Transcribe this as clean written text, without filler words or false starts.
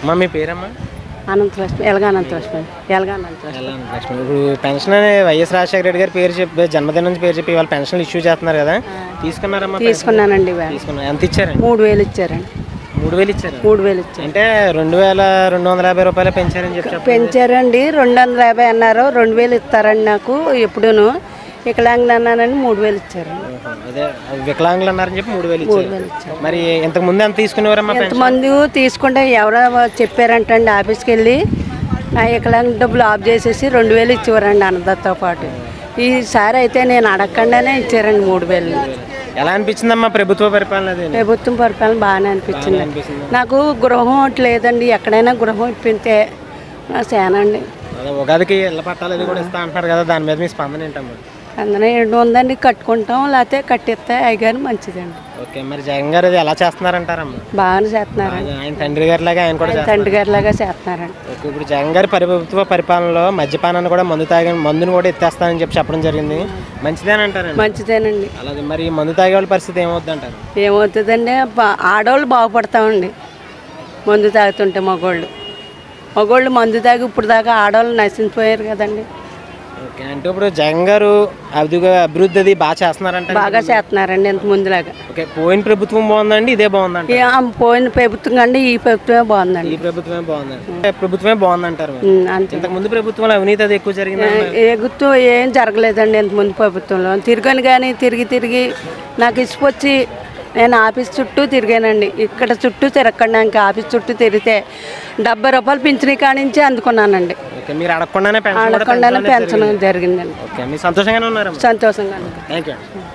అమ్మా మీ పేరమ్మా? అనంతలక్ష్మి, ఎలాగ అనంతలక్ష్మి. ఇప్పుడు పెన్షన్ వైఎస్ రాజశేఖర రెడ్డి గారి పేరు చెప్పి జన్మదినం నుంచి పేరు చెప్పి ఇవాళ పెన్షన్లు ఇష్యూ చేస్తున్నారు కదా, తీసుకున్నారమ్మా? తీసుకున్నానండి. ఎంత ఇచ్చారండి? 3000 ఇచ్చారండి. 3000 ఇచ్చారు. 3000 ఇచ్చారు అంటే 2250 రూపాయలు పెంచారని చెప్పి పెంచారండి. 250 అన్నారు. 2000 ఇస్తారండి నాకు ఎప్పుడూను. వికలాంగులు అన్నానని 3000 ఇచ్చారండి. అదే వికలాంగులు అన్నారని చెప్పి 3000 ఇచ్చారు. మరి ఇంతకు ముందు ఎంత తీసుకునేవారమ్మా? ఎంతమంది తీసుకుంటే ఎవరో చెప్పారంటండి, ఆఫీస్కి వెళ్ళి నా వికలాంగ డబ్బులు ఆఫ్ చేసేసి 2000 ఇచ్చేవారండి అన్నదాతో పాటు. ఈసారి అయితే నేను అడగకుండానే ఇచ్చారండి 3000. ఎలా అనిపించిందమ్మా ప్రభుత్వ పరిపాలన? ప్రభుత్వం పరిపాలన బాగానే అనిపించింది. నాకు గృహం ఒకటి లేదండి, ఎక్కడైనా గృహం ఇప్పితే సేనండి. ఉగాదికి ఇళ్ళ పట్టాలు అది కూడా ఇస్తా అంటున్నారు కదా, దాని మీద మీ స్పందన ఏంటమ్మా? అందులో ఏంటి ఉందండి, కట్టుకుంటాం లేకపోతే కట్టిస్తే అయ్యగారు మంచిదండి. ఓకే, మరి జగన్ గారు అది ఎలా చేస్తున్నారంటారమ్మా? బాగానే చేస్తున్నారండి. ఆయన తండ్రి గారి లాగా ఆయన కూడా తండ్రి గారి లాగా చేస్తున్నారండి. ఓకే, ఇప్పుడు జగన్ గారి ప్రభుత్వ పరిపాలనలో మద్యపానాన్ని కూడా మందును కూడా ఎత్తేస్తానని చెప్పి చెప్పడం జరిగింది, మంచిదేనంటారండి? మంచిదేనండి. అలాగే మరి మందు తాగే వాళ్ళ పరిస్థితి ఏమవుద్ది అంటారు? ఏమవుతుందండి, ఆడవాళ్ళు బాగుపడతామండి మందు తాగుతుంటే. మగోళ్ళు మందు తాగి ఇప్పుడు దాకా ఆడవాళ్ళు నశించిపోయారు కదండి. ఓకే, అంటే ఇప్పుడు జగన్ గారు అభివృద్ధి అది బాగా చేస్తున్నారంట? బాగా చేస్తున్నారండి ఇంత ముందులాగా. ఓకే, పోయిన ప్రభుత్వం బాగుందండి, ఇదే బాగుందండి? పోయిన ప్రభుత్వం కంటే ఈ ప్రభుత్వమే బాగుందండి. ఈ ప్రభుత్వమే బాగుందండి. ప్రభుత్వమే బాగుందంటారు. ఇంతకు ముందు ప్రభుత్వంలో అవినీతి అది ఎక్కువ జరిగింది? ఏం జరగలేదండి ఇంత ముందు ప్రభుత్వంలో. తిరిగాను కానీ తిరిగి నాకు ఇసుకొచ్చి నేను ఆఫీస్ చుట్టూ తిరిగానండి. ఇక్కడ చుట్టూ తిరగకుండా ఇంకా ఆఫీస్ చుట్టూ తిరిగితే 70 రూపాయలు పింఛనీ కానించి అందుకున్నానండి. మీరు అడగకుండానే పెన్షన్ జరిగిందండి. సంతోషంగానే ఉన్నారు? సంతోషంగా. Thank you.